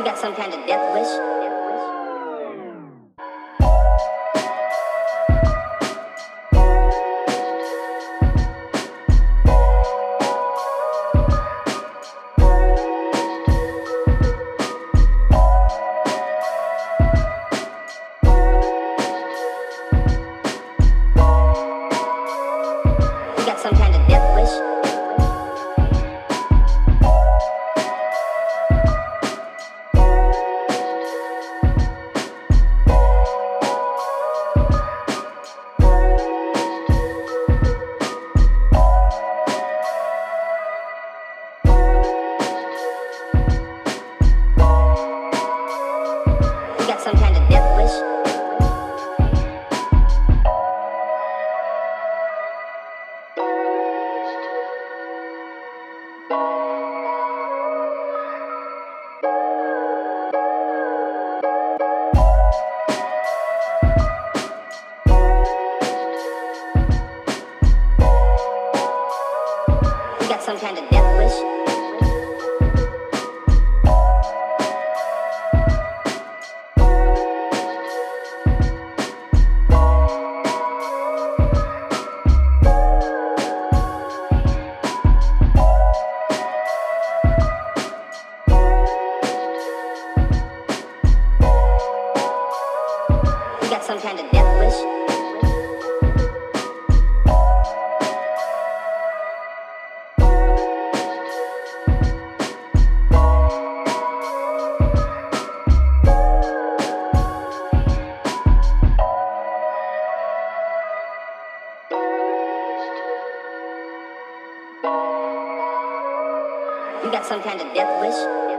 You got some kind of death wish? You got some kind of death wish? You got some kind of death wish? You got some kind of death wish? You got some kind of death wish? You got some kind of death wish?